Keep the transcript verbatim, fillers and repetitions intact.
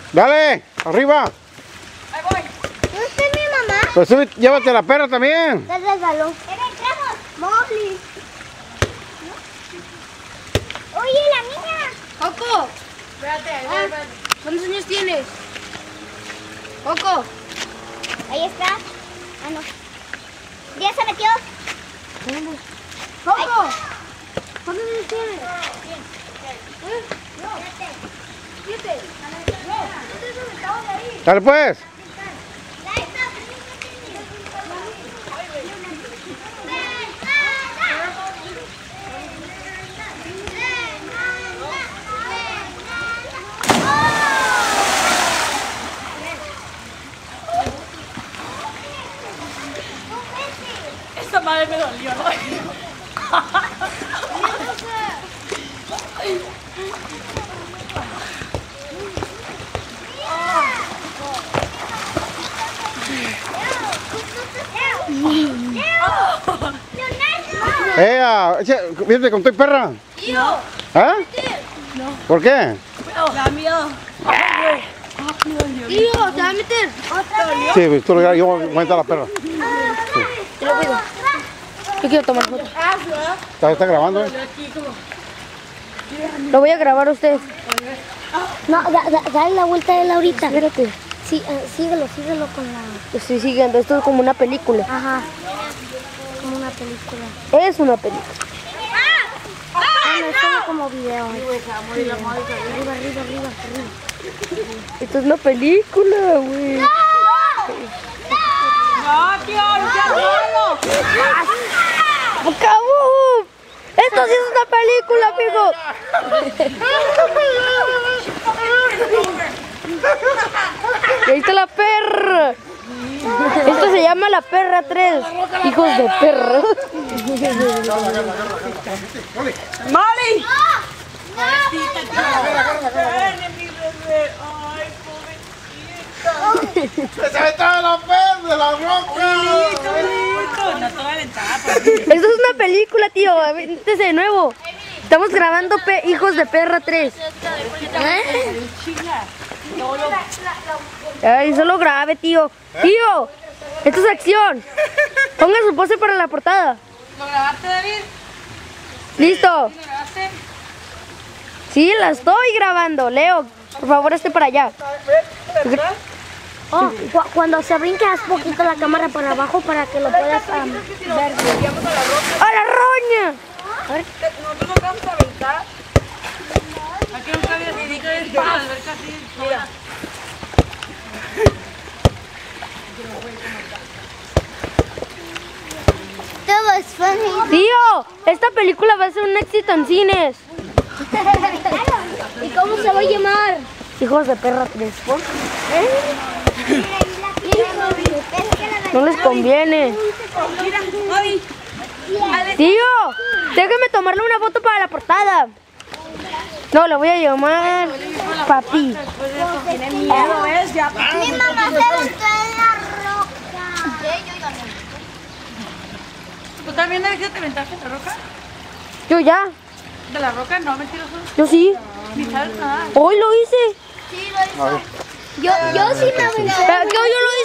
Dale, arriba. Ahí voy. ¿No está mi mamá? Pues sube, llévate a la perra también. Dale el balón. ¡Entramos! ¡Molly! ¡Oye, la niña! Coco. Espérate, ahí voy, espérate. ¿Cuántos años tienes? Coco. Ahí está. Ah, no. ¿Ya se metió? Coco. ¿Cuántos años tienes? Siete. Dale pues. Esta madre me dolió, ¿no? Eh, ah, eche- vete con tu perra. Tío. ¿Ah? No. ¿Por qué? Da miedo. Tío, ¿te va a meter? Sí, pues, tú lo yo voy a aguantar a la perra. Te lo cuido. Yo quiero tomar fotos. ¿Está, está grabando? Eh? Lo voy a grabar a ustedes. No, da, da, dale la vuelta a él ahorita. Espérate. Sí, eh, síguelo, síguelo con la... Estoy siguiendo. Esto es como una película. Ajá. Como una película. Es una película. Bueno, es solo como video. Arriba, arriba, arriba, arriba. Esto es una película, güey. No, tío, no seas malo. ¡Acabó! Esto sí es una película, amigo. Y ahí está la perra. Esto se llama La Perra tres. Hijos de perra. ¡Mali! ¡Se aventaba la perra de la roca! No te voy a aventar, Esto es una película, tío. Avéntese de nuevo. Estamos grabando pe Hijos de Perra tres. Ay, solo grabe, tío. Tío, esto es acción. Ponga su pose para la portada. ¿Lo grabaste, David? Listo. ¿Lo grabaste? Sí, la estoy grabando. Leo, por favor, esté para allá. Oh, cu cuando se brinque, haz poquito la cámara para abajo para que lo puedas um, ver. ¡A la roña! Nosotros nos vamos a aventar. Aquí nunca había sido esto, la alberca así. Mira. Todo es funny. Tío, esta película va a ser un éxito en cines. ¿Y cómo se va a llamar? Hijos de Perra tres. No les conviene. Mira, Mari. Tío, déjame tomarle una foto para la portada. No, la voy a llamar Papi. Tiene miedo, ¿ves? Ya. Mi mamá se aventó en la roca. ¿Tú también, David, te aventaste de la roca? Yo ya, ¿De la roca? No, mentiroso. yo sí. Ni sabes nada. Hoy lo hice. Sí, lo hizo. Yo, yo sí me aventé. ¿Pero qué hoy yo lo